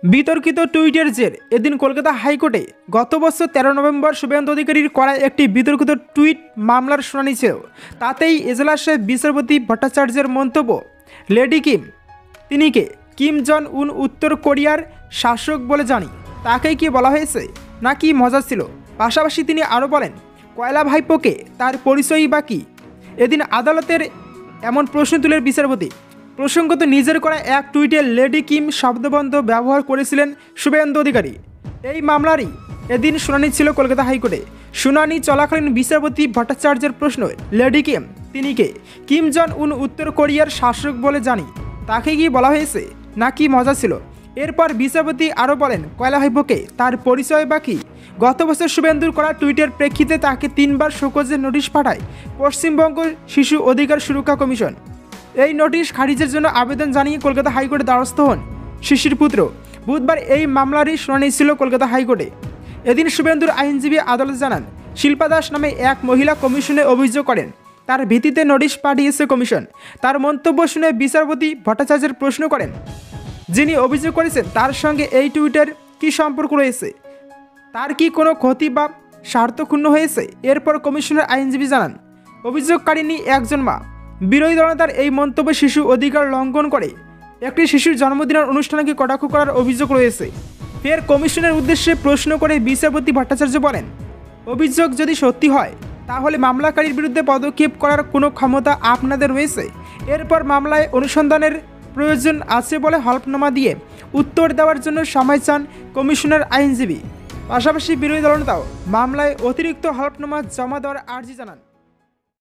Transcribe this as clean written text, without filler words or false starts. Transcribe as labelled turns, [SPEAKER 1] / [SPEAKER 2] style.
[SPEAKER 1] বিতর্কিত টুইটের জের এদিন কলকাতা হাইকোর্টে গত বছর 13 নভেম্বর শুভেন্দু অধিকারীর করা একটি বিতর্কিত টুইট মামলার শুনানি ছিল। তাতেই এজলাসে বিচারপতি ভট্টাচার্যের মন্তব্য, লেডি কিম, তিনি কে? কিম জন উন উত্তর কোরিয়ার শাসক বলে জানি, তাকেই কি বলা হয়েছে, নাকি মজা ছিল? পাশাপাশি তিনি আরও বলেন, কয়লা ভাইপোকে, তার পরিচয়ই বা কী? এদিন আদালতের এমন প্রশ্ন তুলে বিচারপতি প্রসঙ্গত নিজের করা এক টুইটে লেডি কিম শব্দবন্ধ ব্যবহার করেছিলেন শুভেন্দু অধিকারী। এই মামলারই এদিন শুনানি ছিল কলকাতা হাইকোর্টে। শুনানি চলাকালীন বিচারপতি ভট্টাচার্যের প্রশ্ন, লেডি কিম, তিনি কে? কিম জন উন উত্তর কোরিয়ার শাসক বলে জানি, তাকে কি বলা হয়েছে, নাকি মজা ছিল? এরপর বিচারপতি আরও বলেন, কয়লা ভাইপোকে, তার পরিচয় বা কী? গত বছর শুভেন্দুর করা টুইটের প্রেক্ষিতে তাকে 3 বার শোকজের নোটিশ পাঠায় পশ্চিমবঙ্গ শিশু অধিকার সুরক্ষা কমিশন। এই নোটিশ খারিজের জন্য আবেদন জানিয়ে কলকাতা হাইকোর্টে দ্বারস্থ হন শিশির পুত্র। বুধবার এই মামলারই শুনানি ছিল কলকাতা হাইকোর্টে। এদিন শুভেন্দুর আইনজীবী আদালতে জানান, শিল্পা দাস নামে এক মহিলা কমিশনে অভিযোগ করেন, তার ভিত্তিতে নোটিশ পাঠিয়েছে কমিশন। তার মন্তব্য শুনে বিচারপতি ভট্টাচার্যের প্রশ্ন করেন, যিনি অভিযোগ করেছেন তার সঙ্গে এই টুইটের কী সম্পর্ক রয়েছে? তার কি কোনো ক্ষতি বা স্বার্থক্ষুণ্ণ হয়েছে? এরপর কমিশনের আইনজীবী জানান, অভিযোগকারিণী একজন মা। বিরোধী দলনেতার এই মন্তব্য শিশু অধিকার লঙ্ঘন করে একটি শিশুর জন্মদিনের অনুষ্ঠানকে কটাক্ষ করার অভিযোগ রয়েছে। ফের কমিশনের উদ্দেশ্যে প্রশ্ন করে বিচারপতি ভট্টাচার্য বলেন, অভিযোগ যদি সত্যি হয় তাহলে মামলাকারীর বিরুদ্ধে পদক্ষেপ করার কোনো ক্ষমতা আপনাদের রয়েছে? এরপর মামলায় অনুসন্ধানের প্রয়োজন আছে বলে হলফনামা দিয়ে উত্তর দেওয়ার জন্য সময় চান কমিশনের আইনজীবী। পাশাপাশি বিরোধী দলনেতাও মামলায় অতিরিক্ত হলফনামা জমা দেওয়ার আর্জি জানান।